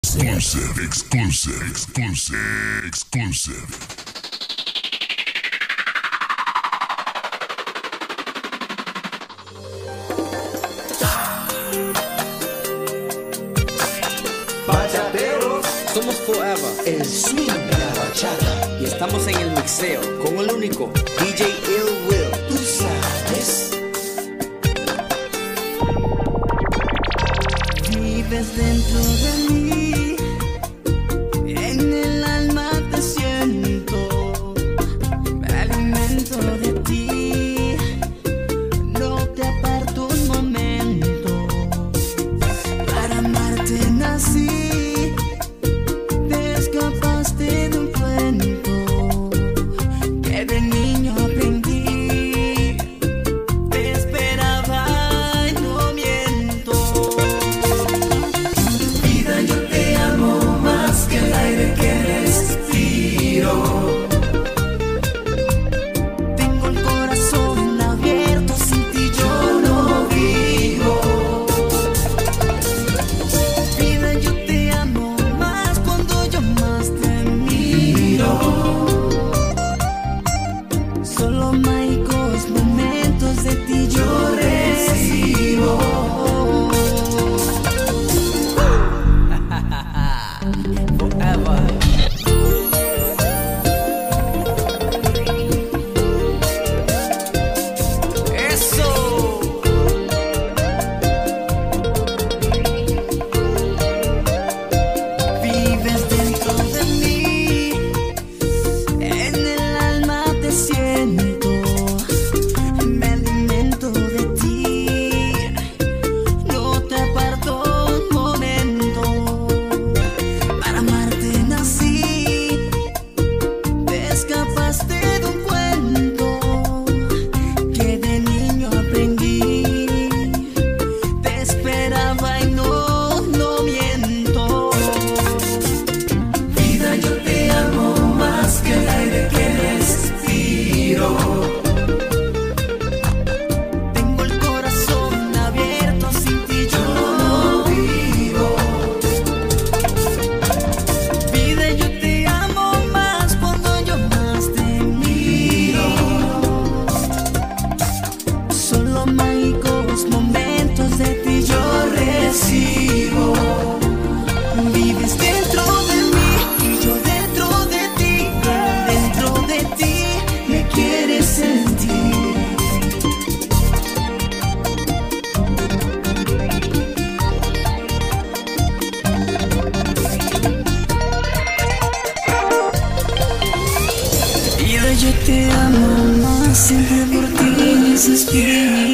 Exclusive. Bachateros, somos Forever, el swing de la bachata. y estamos en el mixeo con el único DJ Ill Will. Tú sabes, Vives dentro de mí, en el alma te siento, me alimento de ti, no te aparto un momento, para amarte nací, te escapaste de un cuento, que de niño aprendí, te esperaba y no miento. vida, yo te amo más que el aire que respiro. Tengo el corazón abierto, sin ti yo no vivo. Vida, yo te amo más cuando yo más te miro. Solo mágicos momentos de ti yo recibo. Forever. Eso. Vives dentro de mí, en el alma te siento, me alimento de ti, no te aparto un momento, para amarte nací, te escapaste de un cuento, que de niño aprendí, te esperaba y no miento. Vida, yo te amo más que el aire que respiro. Tengo el corazón abierto, sin ti yo no vivo. Vida, yo te amo más cuando yo más te miro. Solo mágicos momentos de ti yo recibo. Vives dentro de mí y yo dentro de ti. Dentro de ti me quieres sentir. Vida, yo te amo más, siempre por ti suspiro.